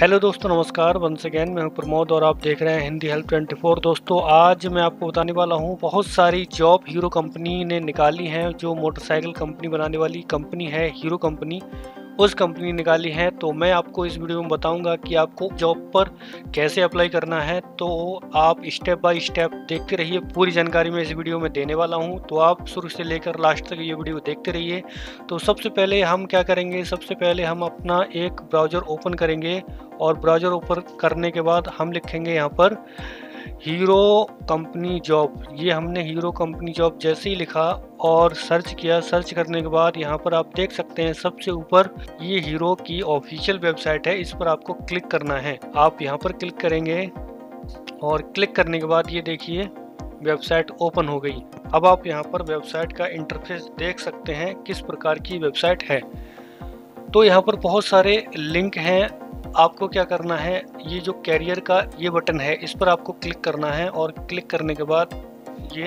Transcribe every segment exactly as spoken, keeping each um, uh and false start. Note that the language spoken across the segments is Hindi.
हेलो दोस्तों, नमस्कार। वंस अगेन मैं हूं प्रमोद और आप देख रहे हैं हिंदी हेल्प ट्वेंटी फोर। दोस्तों, आज मैं आपको बताने वाला हूं बहुत सारी जॉब हीरो कंपनी ने निकाली हैं। जो मोटरसाइकिल कंपनी बनाने वाली कंपनी है हीरो कंपनी, उस कंपनी ने निकाली है। तो मैं आपको इस वीडियो में बताऊंगा कि आपको जॉब पर कैसे अप्लाई करना है। तो आप स्टेप बाय स्टेप देखते रहिए, पूरी जानकारी मैं इस वीडियो में देने वाला हूं। तो आप शुरू से लेकर लास्ट तक ये वीडियो देखते रहिए। तो सबसे पहले हम क्या करेंगे, सबसे पहले हम अपना एक ब्राउज़र ओपन करेंगे और ब्राउज़र ओपन करने के बाद हम लिखेंगे यहाँ पर हीरो कंपनी जॉब। ये हमने हीरो कंपनी जॉब जैसे ही लिखा और सर्च किया, सर्च करने के बाद यहाँ पर आप देख सकते हैं सबसे ऊपर ये हीरो की ऑफिशियल वेबसाइट है। इस पर आपको क्लिक करना है। आप यहाँ पर क्लिक करेंगे और क्लिक करने के बाद ये देखिए वेबसाइट ओपन हो गई। अब आप यहाँ पर वेबसाइट का इंटरफेस देख सकते हैं किस प्रकार की वेबसाइट है। तो यहाँ पर बहुत सारे लिंक हैं। आपको क्या करना है, ये जो कैरियर का ये बटन है इस पर आपको क्लिक करना है और क्लिक करने के बाद ये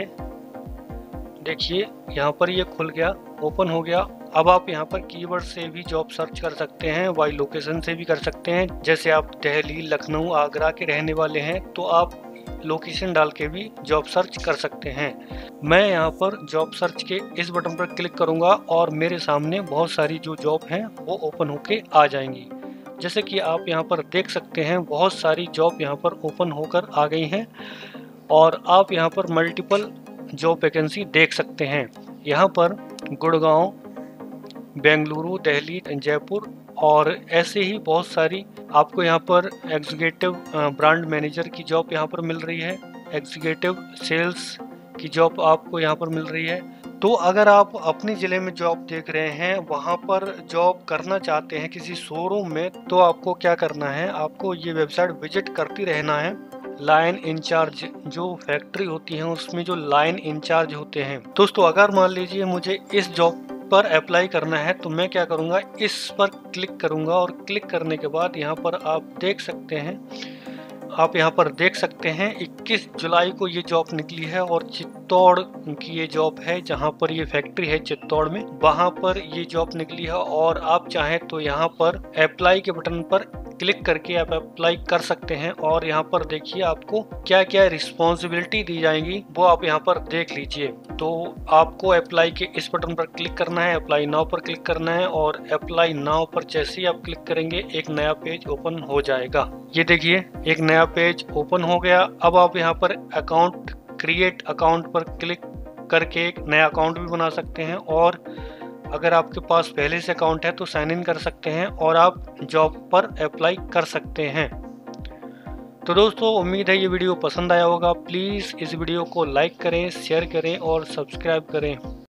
देखिए यहाँ पर ये खुल गया, ओपन हो गया। अब आप यहाँ पर कीवर्ड से भी जॉब सर्च कर सकते हैं, वाई लोकेशन से भी कर सकते हैं। जैसे आप दिल्ली, लखनऊ, आगरा के रहने वाले हैं तो आप लोकेशन डाल के भी जॉब सर्च कर सकते हैं। मैं यहाँ पर जॉब सर्च के इस बटन पर क्लिक करूँगा और मेरे सामने बहुत सारी जो जॉब हैं वो ओपन होके आ जाएंगी। जैसे कि आप यहाँ पर देख सकते हैं बहुत सारी जॉब यहाँ पर ओपन होकर आ गई हैं और आप यहाँ पर मल्टीपल जॉब वैकेंसी देख सकते हैं। यहाँ पर गुड़गांव, बेंगलुरु, दिल्ली, जयपुर और ऐसे ही बहुत सारी आपको यहाँ पर एग्जीक्यूटिव ब्रांड मैनेजर की जॉब यहाँ पर मिल रही है, एग्जीक्यूटिव सेल्स की जॉब आपको यहाँ पर मिल रही है। तो अगर आप अपने ज़िले में जॉब देख रहे हैं, वहाँ पर जॉब करना चाहते हैं किसी शोरूम में, तो आपको क्या करना है, आपको ये वेबसाइट विजिट करती रहना है। लाइन इंचार्ज जो फैक्ट्री होती है उसमें जो लाइन इंचार्ज होते हैं। दोस्तों, अगर मान लीजिए मुझे इस जॉब पर अप्लाई करना है तो मैं क्या करूँगा, इस पर क्लिक करूँगा और क्लिक करने के बाद यहाँ पर आप देख सकते हैं आप यहाँ पर देख सकते हैं इक्कीस जुलाई को ये जॉब निकली है और चित्तौड़ की ये जॉब है। जहाँ पर ये फैक्ट्री है चित्तौड़ में, वहाँ पर ये जॉब निकली है। और आप चाहें तो यहाँ पर अप्लाई के बटन पर क्लिक करके आप अप्लाई कर सकते हैं। और यहाँ पर देखिए आपको क्या क्या रिस्पॉन्सिबिलिटी दी जाएंगी वो आप यहाँ पर देख लीजिए। तो आपको अप्लाई के इस बटन पर क्लिक करना है, अप्लाई नाउ पर क्लिक करना है और अप्लाई नाउ पर जैसे ही आप क्लिक करेंगे एक नया पेज ओपन हो जाएगा। ये देखिए एक नया पेज ओपन हो गया। अब आप यहाँ पर अकाउंट, क्रिएट अकाउंट पर क्लिक करके एक नया अकाउंट भी बना सकते हैं और अगर आपके पास पहले से अकाउंट है तो साइन इन कर सकते हैं और आप जॉब पर अप्लाई कर सकते हैं। तो दोस्तों, उम्मीद है ये वीडियो पसंद आया होगा। प्लीज़ इस वीडियो को लाइक करें, शेयर करें और सब्सक्राइब करें।